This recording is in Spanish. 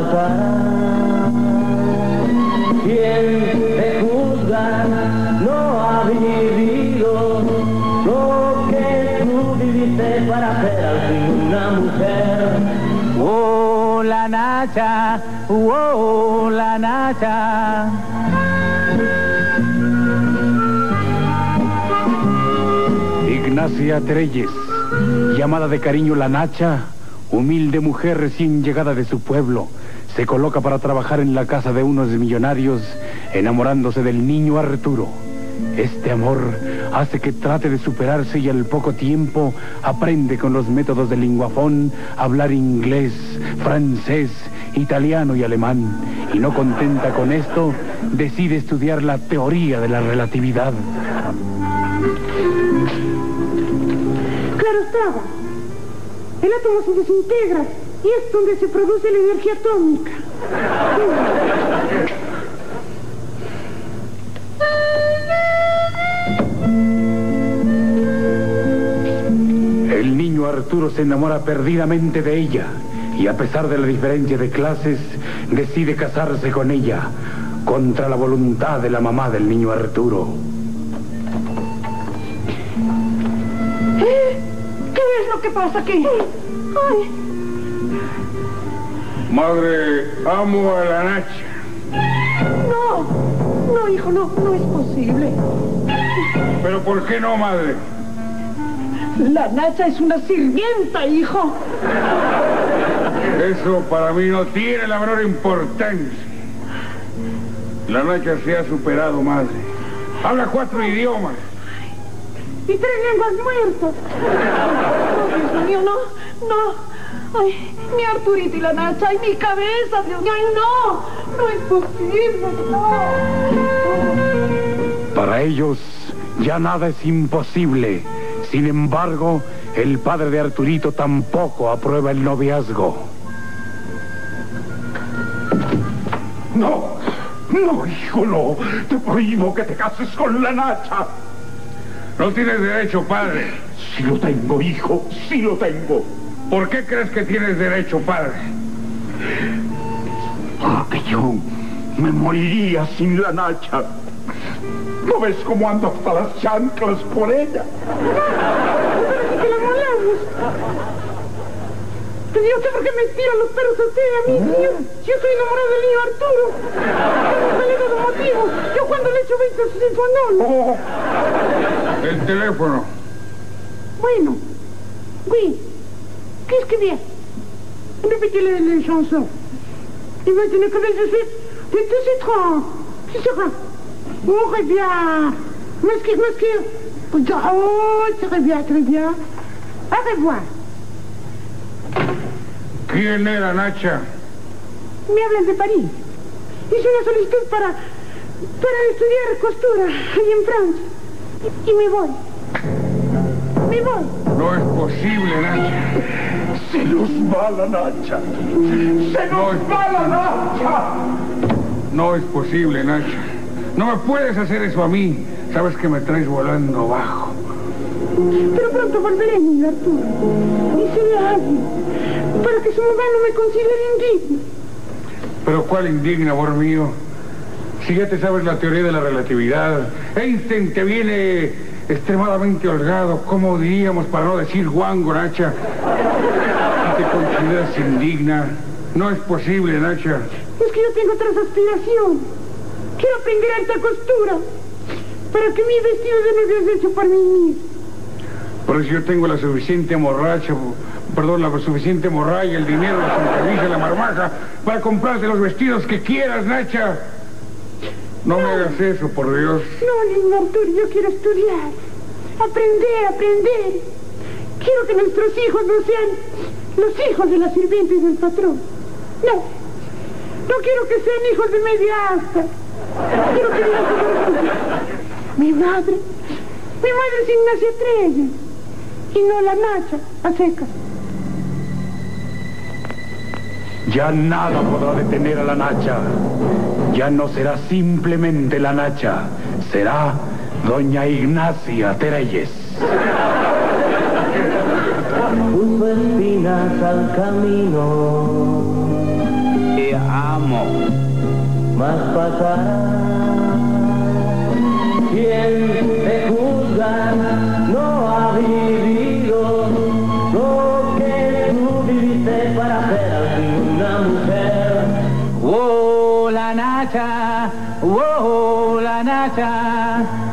cara. Quien te juzga no ha vivido lo que tú viviste para ser al fin una mujer. Oh, la Nacha, oh, la Nacha. Ignacia Treyes, llamada de cariño la Nacha, humilde mujer recién llegada de su pueblo, se coloca para trabajar en la casa de unos millonarios, enamorándose del niño Arturo. Este amor hace que trate de superarse y al poco tiempo aprende con los métodos del linguafón a hablar inglés, francés, italiano y alemán. Y no contenta con esto, decide estudiar la teoría de la relatividad. Claro estaba. El átomo se desintegra y es donde se produce la energía atómica. El niño Arturo se enamora perdidamente de ella y a pesar de la diferencia de clases, decide casarse con ella contra la voluntad de la mamá del niño Arturo. ¿Qué es lo que pasa aquí? Ay. Madre, amo a la Nacha. No, hijo, no es posible. ¿Pero por qué no, madre? La Nacha es una sirvienta, hijo. Eso para mí no tiene la menor importancia. La Nacha se ha superado, madre. Habla 4 idiomas. Y 3 lenguas muertas. Oh, Dios mío, no. Ay, mi Arturito y la Nacha, ay, mi cabeza, Dios mío, ay, no es posible, no. Para ellos ya nada es imposible. Sin embargo, el padre de Arturito tampoco aprueba el noviazgo. No, hijo, no. Te prohíbo que te cases con la Nacha. No tienes derecho, padre. Sí lo tengo, hijo, sí lo tengo. ¿Por qué crees que tienes derecho, padre? Porque yo me moriría sin la Nacha. ¿No ves cómo ando hasta las chanclas por ella? Que la molamos. Pero yo sé por qué me tiran los perros a usted, a mí, señor. Yo estoy enamorado del niño Arturo. Tengo peleado de motivo. Yo cuando le echo 20 a su sinfonón. Oh. El teléfono. Bueno. Oui. Qu'est-ce que bien? Répétez les chansons. Et maintenant, comme je sais, c'est tout c'est trop. C'est ça. Oh, très bien. Masquer. Oh, très bien. Au revoir. ¿Quién era Nacha? Me hablan de París. Hice una solicitud para estudiar costura ahí en Francia. Y me voy. No es posible, Nacha. Se nos va la Nacha. Se nos va la Nacha. No es posible, Nacha. No me puedes hacer eso a mí. Sabes que me traes volando bajo. Pero pronto volveré, niño Arturo. Y seré alguien para que su mamá no me considere indigno. ¿Pero cuál indigna, amor mío? Si ya te sabes la teoría de la relatividad, Einstein te viene extremadamente holgado, ¿cómo diríamos para no decir guango, Nacha? Si te consideras indigna, no es posible, Nacha. Es que yo tengo otras aspiraciones. Quiero aprender alta costura para que mi vestido de novio es hecho por mí mismo. Por eso yo tengo la suficiente morralla, el dinero, la sonrisa, la marmaja, para comprarte los vestidos que quieras, Nacha. No me hagas eso, por Dios. No, niño Arturo, yo quiero estudiar. Aprender. Quiero que nuestros hijos no sean los hijos de la sirvienta y del patrón. No quiero que sean hijos de media asta. Quiero que vivan como mi madre es Ignacia Treyes y no la Nacha a secas. Ya nada podrá detener a la Nacha. Ya no será simplemente la Nacha, será doña Ignacia Treyes. Puso espinas al camino y amor. Mas pasará. Quien te juzga no ha vivido lo que tú viviste para ser al fin una mujer. Oh, la Nacha,